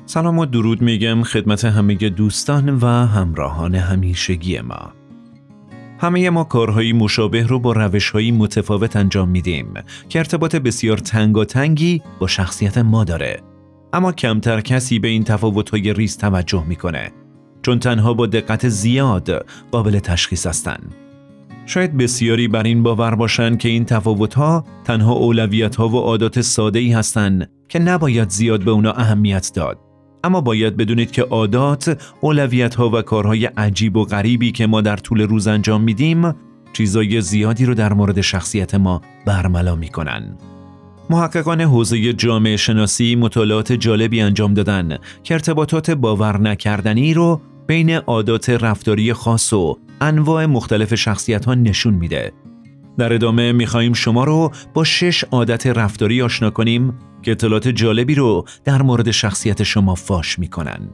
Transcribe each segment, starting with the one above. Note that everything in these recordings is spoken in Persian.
سلام و درود میگم خدمت همه دوستان و همراهان همیشگی ما. همه ما کارهایی مشابه رو با روش‌هایی متفاوت انجام میدیم که ارتباط بسیار تنگاتنگی با شخصیت ما داره. اما کمتر کسی به این تفاوت‌های ریز توجه میکنه، چون تنها با دقت زیاد قابل تشخیص هستن. شاید بسیاری بر این باور باشن که این تفاوت‌ها تنها اولویت‌ها و عادات ساده‌ای هستن که نباید زیاد به اونا اهمیت داد. اما باید بدونید که عادات، اولویت‌ها و کارهای عجیب و غریبی که ما در طول روز انجام میدیم، چیزای زیادی رو در مورد شخصیت ما برملا میکنن. محققان حوزه جامعه شناسی مطالعات جالبی انجام دادن که ارتباطات باور نکردنی رو بین عادات رفتاری خاص و انواع مختلف شخصیت‌ها نشون میده. در ادامه میخواییم شما رو با 6 عادت رفتاری آشنا کنیم که اطلاعات جالبی رو در مورد شخصیت شما فاش میکنن.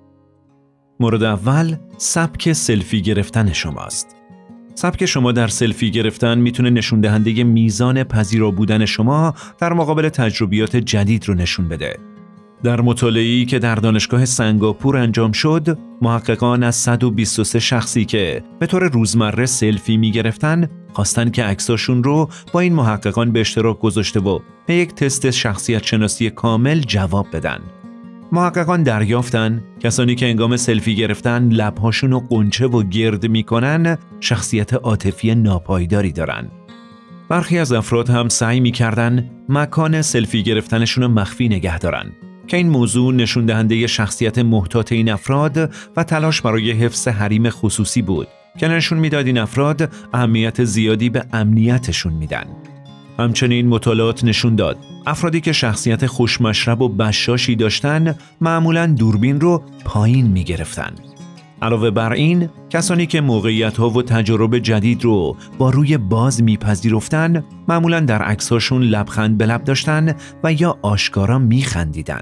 مورد اول، سبک سلفی گرفتن شماست. سبک شما در سلفی گرفتن میتونه نشون دهنده میزان پذیرا بودن شما در مقابل تجربیات جدید رو نشون بده. در مطالعه‌ای که در دانشگاه سنگاپور انجام شد، محققان از 123 شخصی که به طور روزمره سلفی می‌گرفتن، خواستن که عکساشون رو با این محققان به اشتراک گذاشته و به یک تست شخصیت شناسی کامل جواب بدن. محققان دریافتن کسانی که هنگام سلفی گرفتن لب‌هاشون رو قنچه و گرد می‌کنن، شخصیت عاطفی ناپایداری دارن. برخی از افراد هم سعی می‌کردن مکان سلفی گرفتنشون رو مخفی نگه دارن، که این موضوع نشون دهنده شخصیت محتاط این افراد و تلاش برای حفظ حریم خصوصی بود که نشون میداد این افراد اهمیت زیادی به امنیتشون میدن. همچنین مطالعات نشون داد افرادی که شخصیت خوشمشرب و بشاشی داشتن معمولاً دوربین رو پایین میگرفتن. علاوه بر این، کسانی که موقعیت‌ها و تجارب جدید رو با روی باز میپذیرفتن معمولاً در عکساشون لبخند به لب داشتن و یا آشکارا میخندیدن.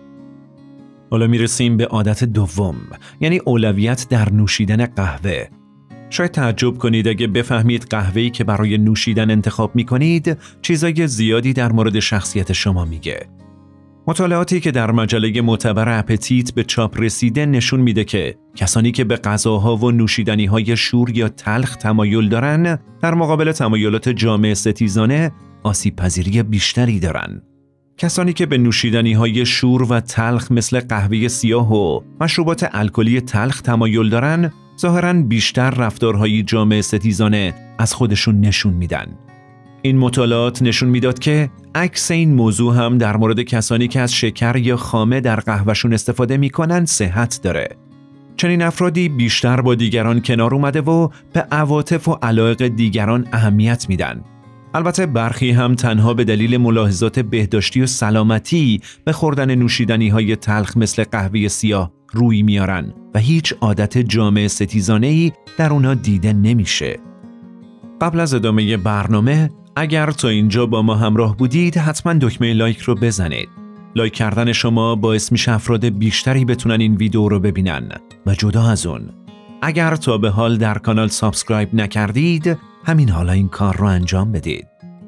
حالا میرسیم به عادت دوم، یعنی اولویت در نوشیدن قهوه. شاید تعجب کنید اگه بفهمید قهوه‌ای که برای نوشیدن انتخاب میکنید چیزای زیادی در مورد شخصیت شما میگه. مطالعاتی که در مجله معتبر اپتیت به چاپ رسیده نشون میده که کسانی که به غذاها و نوشیدنی‌های شور یا تلخ تمایل دارن، در مقابل تمایلات جامعه ستیزانه آسیب پذیری بیشتری دارن. کسانی که به نوشیدنی‌های شور و تلخ مثل قهوه سیاه و مشروبات الکلی تلخ تمایل دارن، ظاهراً بیشتر رفتارهای جامعه ستیزانه از خودشون نشون میدن. این مطالعات نشون میداد که عکس این موضوع هم در مورد کسانی که از شکر یا خامه در قهوهشون استفاده میکنن صحت داره. چنین افرادی بیشتر با دیگران کنار اومده و به عواطف و علایق دیگران اهمیت میدن. البته برخی هم تنها به دلیل ملاحظات بهداشتی و سلامتی به خوردن نوشیدنی‌های تلخ مثل قهوه سیاه روی میارن و هیچ عادت جامعه ستیزانه‌ای در اونا دیده نمیشه. قبل از ادامه برنامه، اگر تا اینجا با ما همراه بودید حتما دکمه لایک رو بزنید. لایک کردن شما باعث میشه افراد بیشتری بتونن این ویدیو رو ببینن و جدا از اون، اگر تا به حال در کانال سابسکرایب نکردید، همین حالا این کار رو انجام بدید.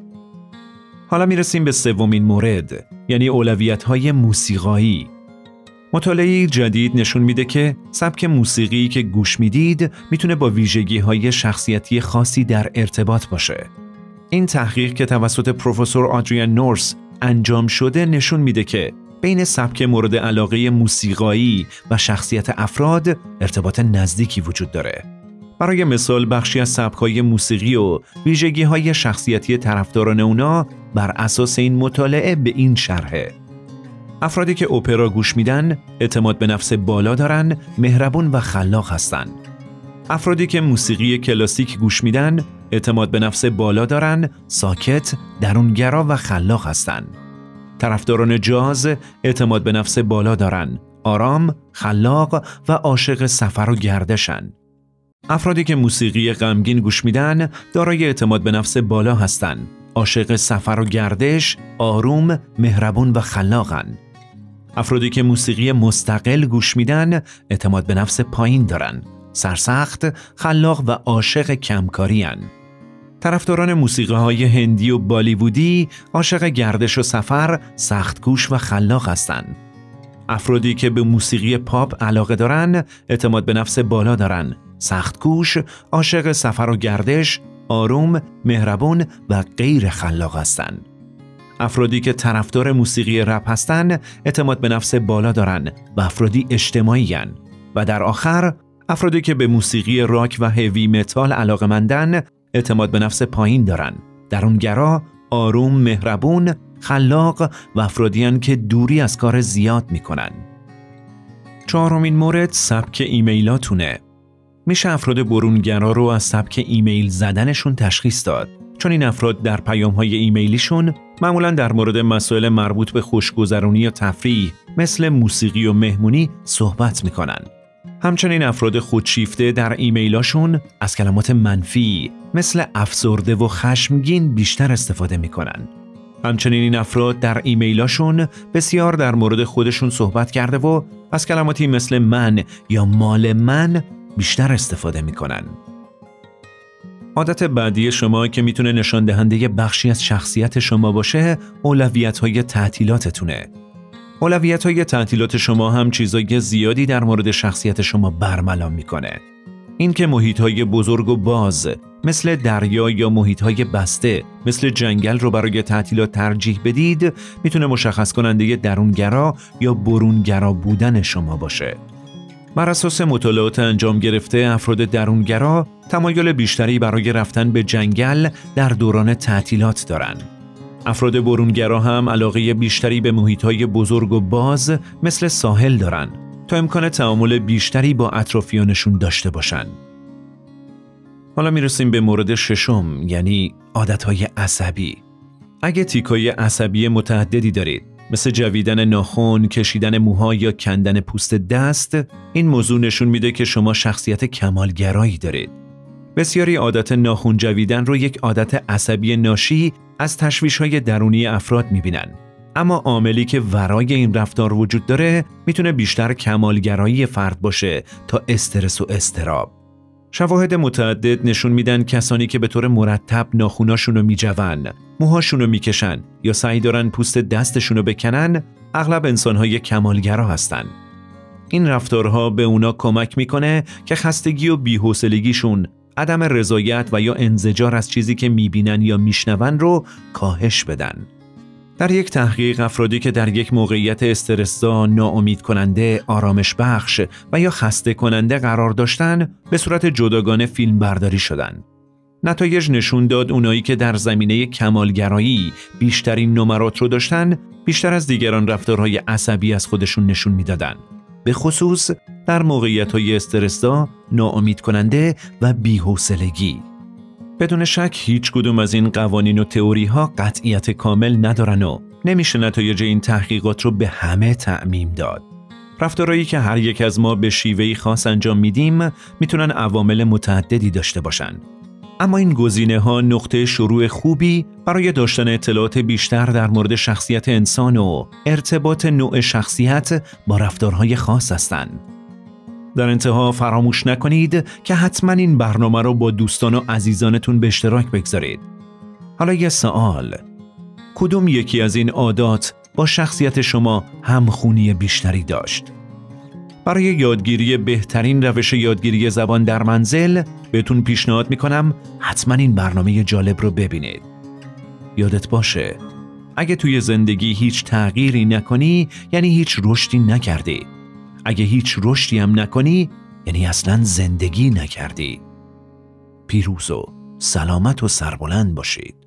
حالا میرسیم به سومین مورد، یعنی اولویت‌های موسیقایی. مطالعه جدید نشون میده که سبک موسیقی که گوش میدید میتونه با ویژگی‌های شخصیتی خاصی در ارتباط باشه. این تحقیق که توسط پروفسور آدریان نورس انجام شده نشون میده که بین سبک مورد علاقه موسیقایی و شخصیت افراد ارتباط نزدیکی وجود داره. برای مثال بخشی از سبک‌های موسیقی و ویژگی‌های شخصیتی طرفداران اونا بر اساس این مطالعه به این شرحه: افرادی که اپرا گوش میدن اعتماد به نفس بالا دارن، مهربون و خلاق هستن. افرادی که موسیقی کلاسیک گوش میدن اعتماد به نفس بالا دارن، ساکت، درونگرا و خلاق هستن. طرفداران جاز اعتماد به نفس بالا دارن، آرام، خلاق و عاشق سفر و گردشن. افرادی که موسیقی غمگین گوش میدن دارای اعتماد به نفس بالا هستن، عاشق سفر و گردش، آروم، مهربون و خلاقن. افرادی که موسیقی مستقل گوش میدن اعتماد به نفس پایین دارن، سرسخت، خلاق و عاشق کمکاری هن. طرفداران موسیقی‌های هندی و بالیوودی عاشق گردش و سفر، سخت‌کوش و خلاق هستند. افرادی که به موسیقی پاپ علاقه دارن، اعتماد به نفس بالا دارن، سخت‌کوش، عاشق سفر و گردش، آروم، مهربون و غیر خلاق هستند. افرادی که طرفدار موسیقی رپ هستن، اعتماد به نفس بالا دارن و افرادی اجتماعی هن. و در آخر، افرادی که به موسیقی راک و هیوی متال علاقه‌مندن، اعتماد به نفس پایین دارن، درونگرا، آروم، مهربون، خلاق و افرادی هن که دوری از کار زیاد میکنن. چهارمین مورد سبک ایمیلاتونه. میشه افراد برونگرا رو از سبک ایمیل زدنشون تشخیص داد، چون این افراد در پیام‌های ایمیلیشون معمولاً در مورد مسائل مربوط به خوشگذرونی یا تفریح مثل موسیقی و مهمونی صحبت میکنن. همچنین افراد خودشیفته در ایمیلاشون از کلمات منفی مثل افسرده و خشمگین بیشتر استفاده میکنن. همچنین این افراد در ایمیلاشون بسیار در مورد خودشون صحبت کرده و از کلماتی مثل من یا مال من بیشتر استفاده میکنن. عادت بعدی شما که میتونه نشان دهنده بخشی از شخصیت شما باشه، اولویت‌های تعطیلاتتونه. اولویت‌های تعطیلات شما هم چیزای زیادی در مورد شخصیت شما برملا میکنه. این که محیط‌های بزرگ و باز مثل دریا یا محیط‌های بسته مثل جنگل رو برای تعطیلات ترجیح بدید، میتونه مشخص کننده درونگرا یا برونگرا بودن شما باشه. بر اساس مطالعات انجام گرفته، افراد درونگرا تمایل بیشتری برای رفتن به جنگل در دوران تعطیلات دارند. افراد برونگرا هم علاقه بیشتری به محیط‌های بزرگ و باز مثل ساحل دارند تا امکان تعامل بیشتری با اطرافیانشون داشته باشند. حالا میرسیم به مورد ششم، یعنی عادت‌های عصبی. اگه تیکای عصبی متعددی دارید، مثل جویدن ناخن، کشیدن موها یا کندن پوست دست، این موضوع نشون میده که شما شخصیت کمالگرایی دارید. بسیاری عادت ناخن جویدن رو یک عادت عصبی ناشی از تشویش‌های درونی افراد میبینن. اما عاملی که ورای این رفتار وجود داره میتونه بیشتر کمالگرایی فرد باشه تا استرس و اضطراب. شواهد متعدد نشون میدن کسانی که به طور مرتب ناخوناشون رو میجون، موهاشون رو میکشن یا سعی دارن پوست دستشون رو بکنن، اغلب انسانهای کمالگرا هستن. این رفتارها به اونا کمک میکنه که خستگی و بی‌حوصلگیشون، عدم رضایت و یا انزجار از چیزی که میبینن یا میشنون رو کاهش بدن. در یک تحقیق، افرادی که در یک موقعیت استرس‌زا، ناامید کننده، آرامش بخش و یا خسته کننده قرار داشتن، به صورت جداگانه فیلم برداری شدند. نتایج نشون داد اونایی که در زمینه کمالگرایی بیشترین نمرات رو داشتن، بیشتر از دیگران رفتارهای عصبی از خودشون نشون میدادن، به خصوص در موقعیت‌های استرس‌زا، ناامید کننده و بی‌حوصلگی. بدون شک هیچ کدوم از این قوانین و تئوری ها قطعیت کامل ندارن و نمیشه نتایج این تحقیقات رو به همه تعمیم داد. رفتارهایی که هر یک از ما به شیوهی خاص انجام میدیم میتونن عوامل متعددی داشته باشن. اما این گزینه ها نقطه شروع خوبی برای داشتن اطلاعات بیشتر در مورد شخصیت انسان و ارتباط نوع شخصیت با رفتارهای خاص هستند. در انتها فراموش نکنید که حتما این برنامه رو با دوستان و عزیزانتون به اشتراک بگذارید. حالا یه سوال، کدوم یکی از این عادات با شخصیت شما همخونی بیشتری داشت؟ برای یادگیری بهترین روش یادگیری زبان در منزل بهتون پیشنهاد میکنم حتما این برنامه جالب رو ببینید. یادت باشه، اگه توی زندگی هیچ تغییری نکنی یعنی هیچ رشدی نکردی. اگه هیچ رشدی هم نکنی یعنی اصلاً زندگی نکردی. پیروز و سلامت و سربلند باشید.